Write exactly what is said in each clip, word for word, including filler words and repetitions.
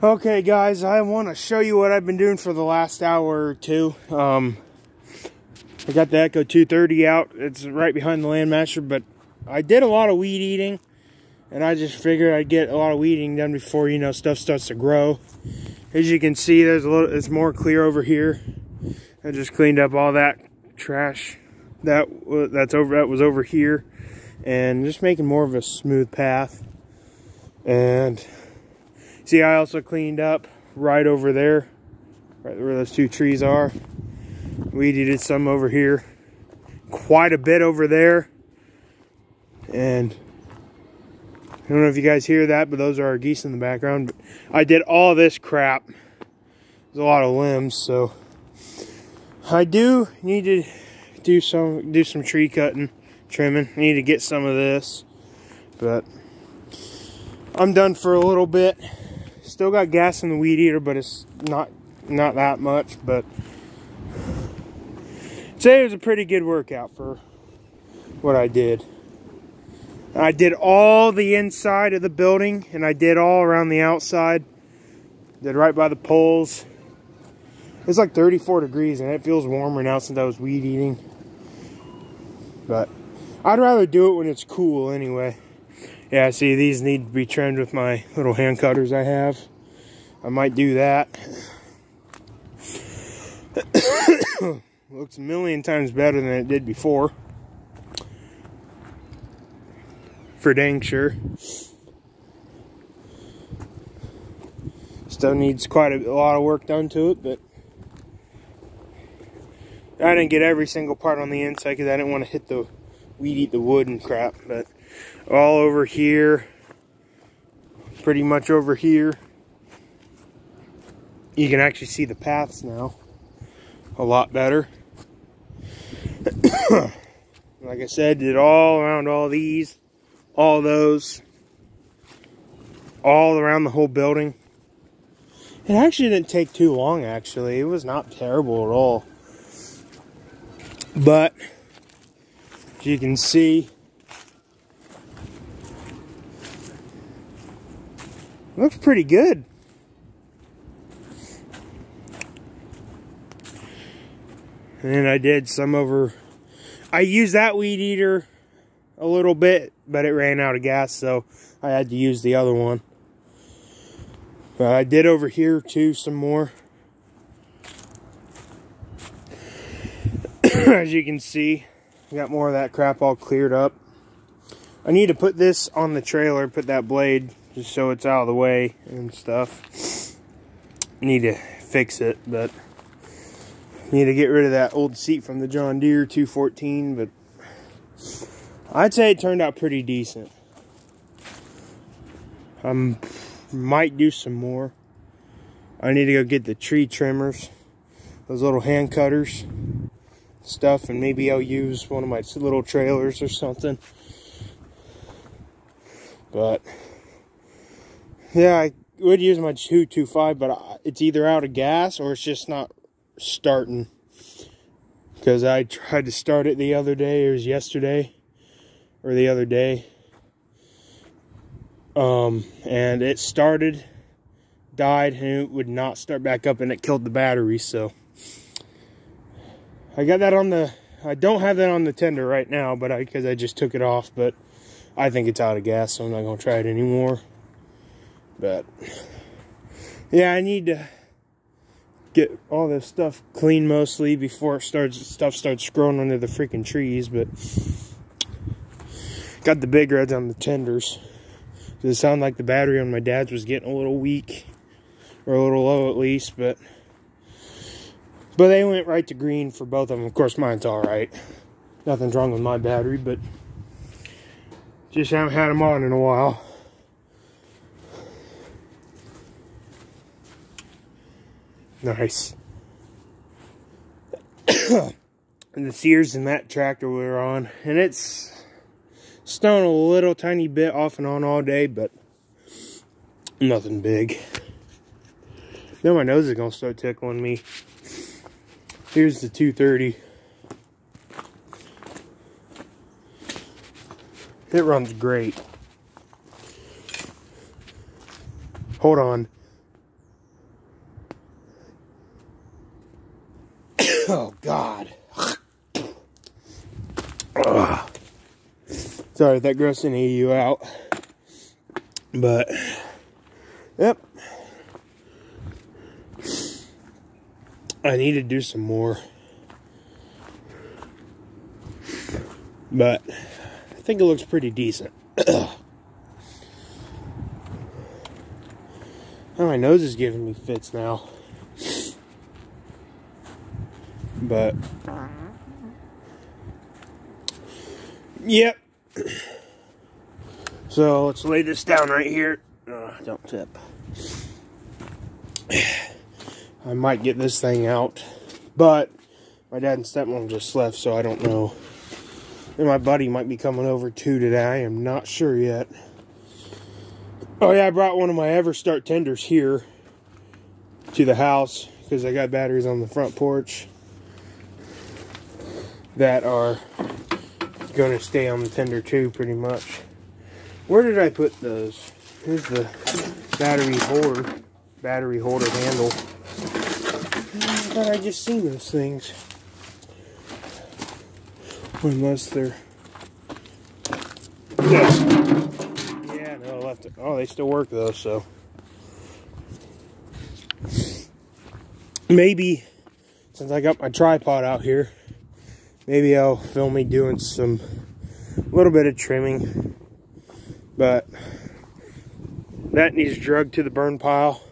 Okay guys, I want to show you what I've been doing for the last hour or two. Um, I got the Echo two thirty out. It's right behind the Landmaster, but I did a lot of weed eating, and I just figured I'd get a lot of weed eating done before, you know, stuff starts to grow. As you can see, there's a little, it's more clear over here. I just cleaned up all that trash that that's over that was over here, and just making more of a smooth path. And see, I also cleaned up right over there, right where those two trees are. Weed eated some over here, quite a bit over there. And I don't know if you guys hear that, but those are our geese in the background. But I did all this crap. There's a lot of limbs, so I do need to do some do some tree cutting, trimming. I need to get some of this, but I'm done for a little bit. Still got gas in the weed eater, but it's not not that much. But today was a pretty good workout for what I did. I did all the inside of the building, and I did all around the outside. Did right by the poles. It's like thirty-four degrees, and it feels warmer now since I was weed eating. But I'd rather do it when it's cool anyway. Yeah, see, these need to be trimmed with my little hand cutters I have. I might do that. Looks a million times better than it did before. For dang sure. Still needs quite a, a lot of work done to it, but I didn't get every single part on the inside because I didn't want to hit the weed eat the wood and crap. But all over here, pretty much over here, you can actually see the paths now a lot better. Like I said, did all around all these, all those, all around the whole building. It actually didn't take too long, actually. It was not terrible at all. But as you can see, looks pretty good. And I did some over, I used that weed eater a little bit, but it ran out of gas, so I had to use the other one. But I did over here too, some more. As you can see, I got more of that crap all cleared up. I need to put this on the trailer, put that blade, just so it's out of the way and stuff. Need to fix it, but need to get rid of that old seat from the John Deere two fourteen, but I'd say it turned out pretty decent. I might do some more. I need to go get the tree trimmers, those little hand cutters stuff, and maybe I'll use one of my little trailers or something. But yeah, I would use my two twenty-five, but it's either out of gas or it's just not starting. Because I tried to start it the other day, it was yesterday, or the other day. Um, and it started, died, and it would not start back up, and it killed the battery, so I got that on the, I don't have that on the tender right now, but I, because I just took it off, but I think it's out of gas, so I'm not going to try it anymore. But yeah, I need to get all this stuff clean mostly before it starts, stuff starts growing under the freaking trees. But got the big reds on the tenders. Does it sound like the battery on my dad's was getting a little weak, or a little low at least, but but they went right to green for both of them. Of course, mine's all right. Nothing's wrong with my battery, but just haven't had them on in a while. Nice. And the Sears in that tractor we were on, and it's snowing a little tiny bit off and on all day, but nothing big. Now my nose is gonna start tickling me. Here's the two thirty. It runs great. Hold on. Oh, God. Ugh. Sorry if that grossed any of you out. But, yep. I need to do some more. But, I think it looks pretty decent. Oh, my nose is giving me fits now. But, yep. So let's lay this down right here. Uh, don't tip. I might get this thing out, but my dad and stepmom just left, so I don't know. And my buddy might be coming over too today. I am not sure yet. Oh yeah, I brought one of my EverStart tenders here to the house because I got batteries on the front porch that are going to stay on the tender too, pretty much. Where did I put those? Here's the battery holder, battery holder handle. I thought I just seen those things. Unless they're... Yes. Yeah, no, I left it. Oh, they still work though, so... Maybe, since I got my tripod out here, maybe I'll film me doing some... a little bit of trimming. But... that needs dragged to the burn pile.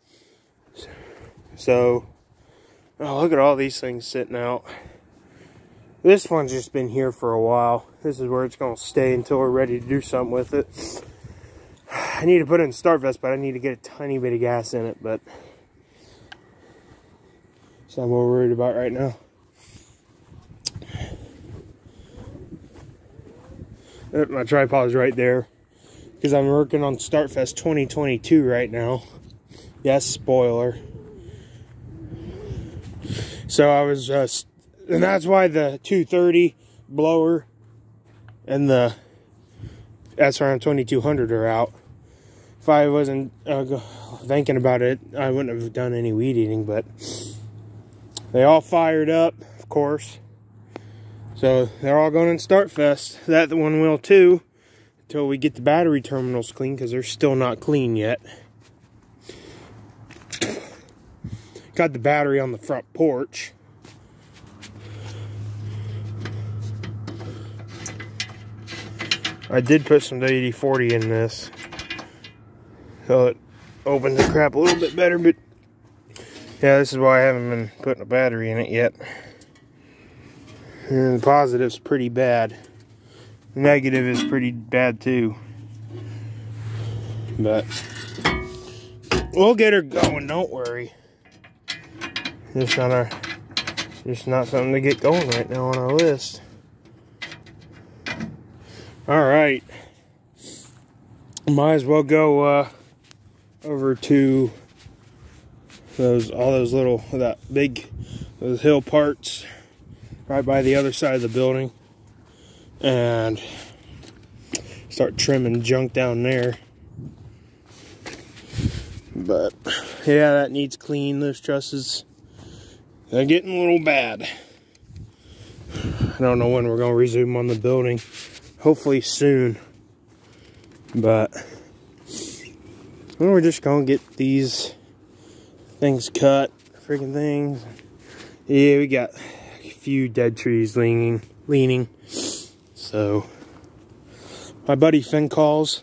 So... oh, look at all these things sitting out. This one's just been here for a while. This is where it's going to stay until we're ready to do something with it. I need to put it in StartVest, but I need to get a tiny bit of gas in it, but it's not what we're worried about right now. My tripod's right there because I'm working on StartFest twenty twenty-two right now. Yes, spoiler. So I was, uh, and that's why the two thirty blower and the S R M twenty-two hundred are out. If I wasn't uh, thinking about it, I wouldn't have done any weed eating, but they all fired up, of course. So they're all going in StartFest. That one will too, until we get the battery terminals clean, because they're still not clean yet. Got the battery on the front porch. I did put some W D forty in this, so it opens the crap a little bit better, but yeah, this is why I haven't been putting a battery in it yet. And the positive's pretty bad. The negative is pretty bad too. But we'll get her going, don't worry. Just not our, just not something to get going right now on our list. All right, might as well go uh, over to those all those little that big those hill parts right by the other side of the building and start trimming junk down there. But yeah, that needs clean. Those trusses, they're getting a little bad. I don't know when we're going to resume on the building. Hopefully soon. But well, we're just going to get these things cut. Freaking things. Yeah, we got a few dead trees leaning. leaning. So, my buddy Finn calls.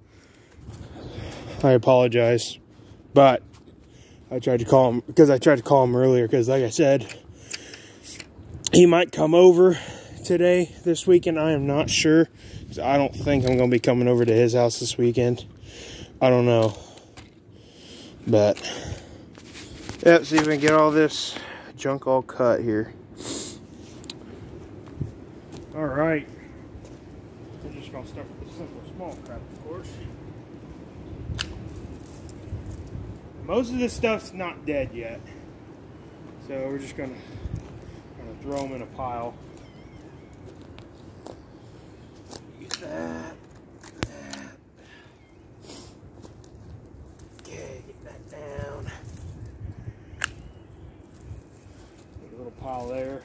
I apologize. But I tried to call him, because I tried to call him earlier, because like I said, he might come over today, this weekend. I am not sure. I don't think I'm going to be coming over to his house this weekend. I don't know. But, yeah, see if we can get all this junk all cut here. Alright. We're just going to start with the simple small crap, of course. Most of this stuff's not dead yet. So we're just going to kind of throw them in a pile. That, that. Okay, get that down. Put a little pile there.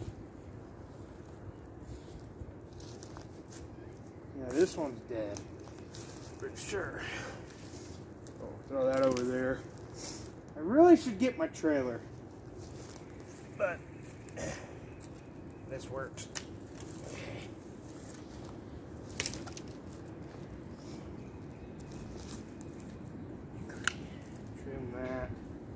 Yeah, this one's dead. Pretty sure. Oh, throw that over there. I really should get my trailer, but this works. Trim that.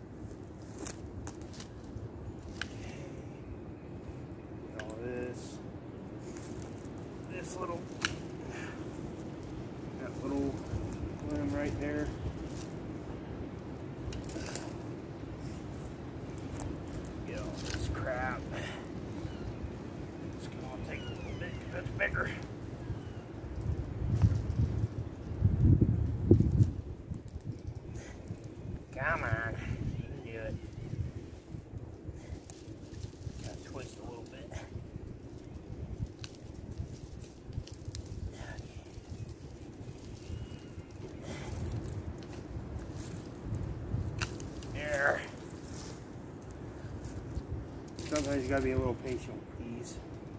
All this. This little, that little limb right there. Get all this crap. It's gonna take a little bit. That's bigger. Come on, you can do it. Gotta twist a little bit. There. Sometimes you gotta be a little patient with these.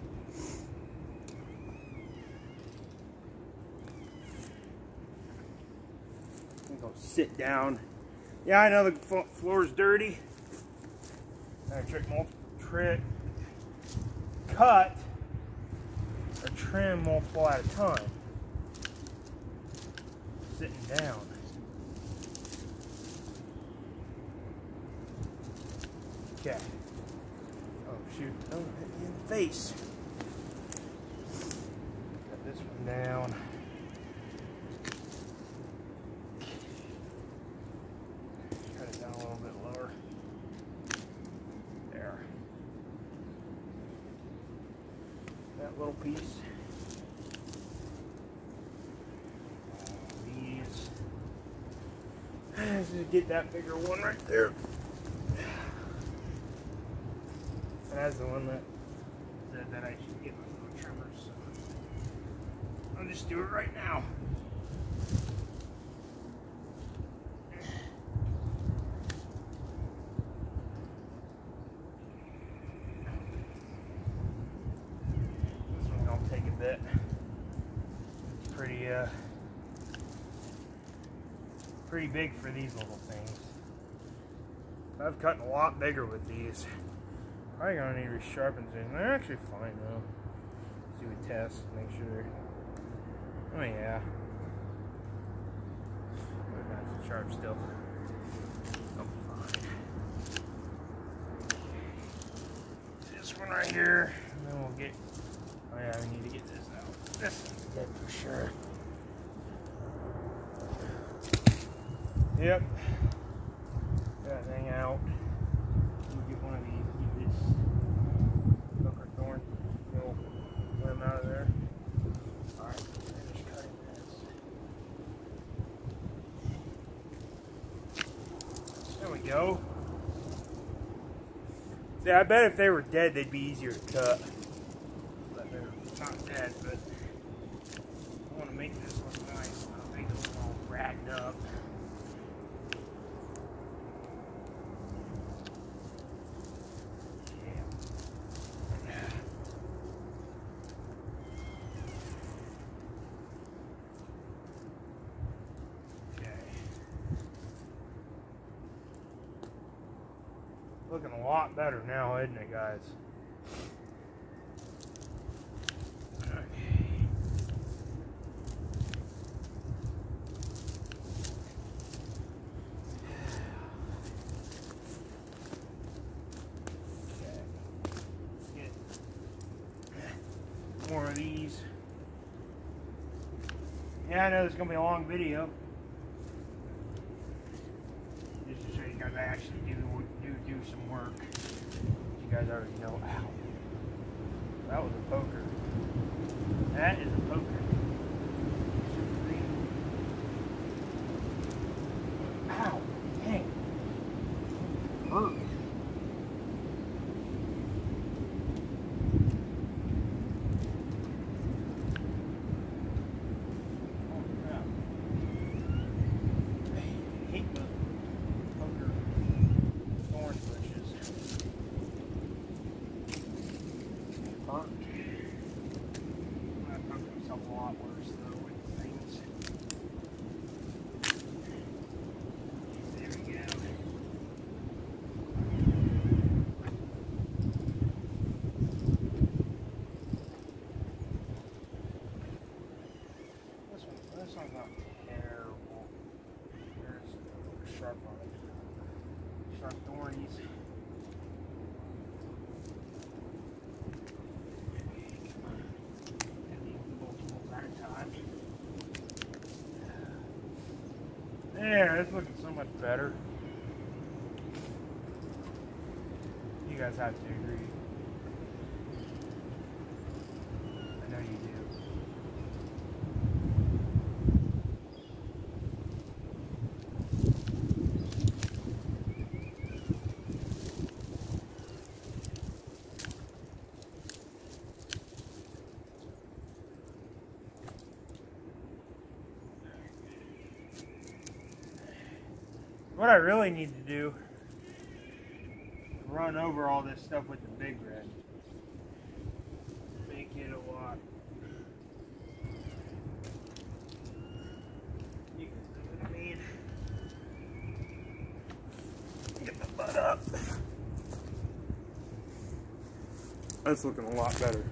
I think I'll sit down. Yeah, I know the floor's dirty. I trick, trick, cut or trim multiple at a time. Sitting down. Okay. Oh shoot! Don't hit me in the face. Got this one down. Down a little bit lower. There. That little piece. These. Let's just get that bigger one right there. That's the one that said that I should get my little trimmers. So I'll just do it right now. Take a bit. It's pretty uh pretty big for these little things. I've cut a lot bigger with these. Probably gonna need resharpen soon. They're actually fine though. Let's do a test, make sure they're oh yeah. They're nice and sharp still. Oh, fine. This one right here, and then we'll get oh yeah, we need to get this out. This is dead for sure. Yep. Get that thing out. We'll get one of these. Get this hook or thorn little limb out of there. Alright, finish cutting this. There we go. See, I bet if they were dead, they'd be easier to cut. Not dead, but I want to make this look nice. I'll make it all ragged up. Yeah. Okay. Looking a lot better now, isn't it, guys? More of these. Yeah, I know this is going to be a long video. Just to show you guys I actually do do, do some work. You guys already know. Ow. That was a poker. That is a poker. Super green. Ow. Dang. Hurt. sharp on it. Sharp thornies. There, it's looking so much better. You guys have to agree. I know you do. What I really need to do is run over all this stuff with the Big Red. Make it a lot. You guys know what I mean. Get the butt up. That's looking a lot better.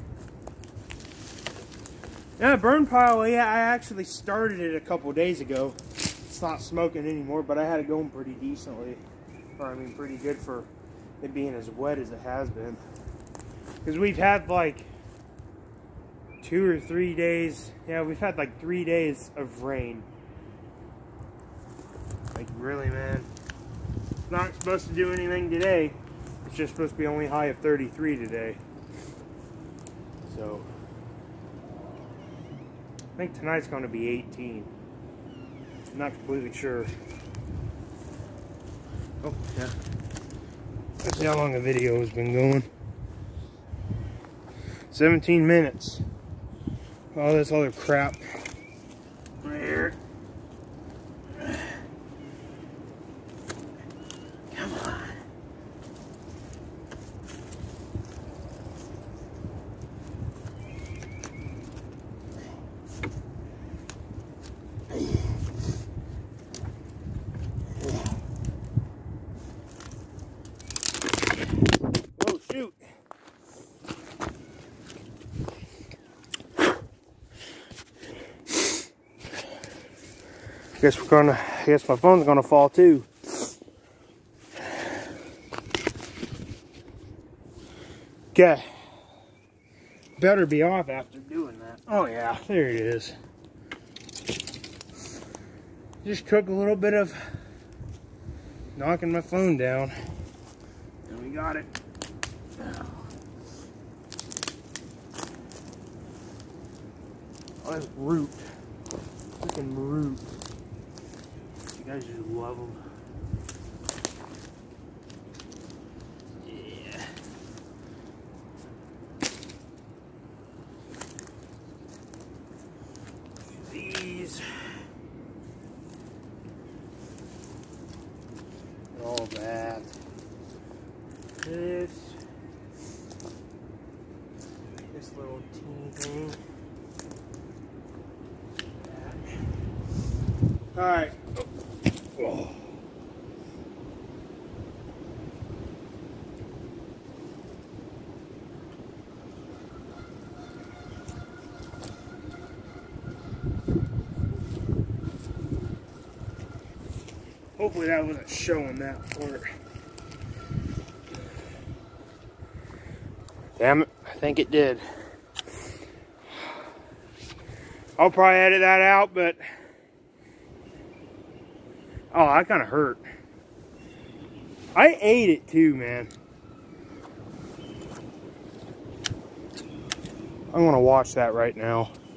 Yeah, burn pile, yeah, I actually started it a couple days ago. It's not smoking anymore, but I had it going pretty decently. Or, I mean, pretty good for it being as wet as it has been. Because we've had like two or three days, yeah, we've had like three days of rain. Like, really, man? It's not supposed to do anything today. It's just supposed to be only high of thirty-three today. So, I think tonight's going to be eighteen. I'm not completely sure. Oh, yeah. Let's see how long the video has been going. seventeen minutes. All this other crap. Right here. Come on. Oh, shoot. Guess we're gonna, I guess my phone's gonna fall too. Okay. Better be off after doing that. Oh yeah, there it is. Just took a little bit of knocking my phone down. And we got it. Oh, that's root. Freaking root. You guys just love them. Yeah. These. All that. This. This little teeny thing. All right. Oh. Hopefully that wasn't showing that part. Damn it, I think it did. I'll probably edit that out, but oh, that kind of hurt. I ate it too, man. I'm gonna watch that right now.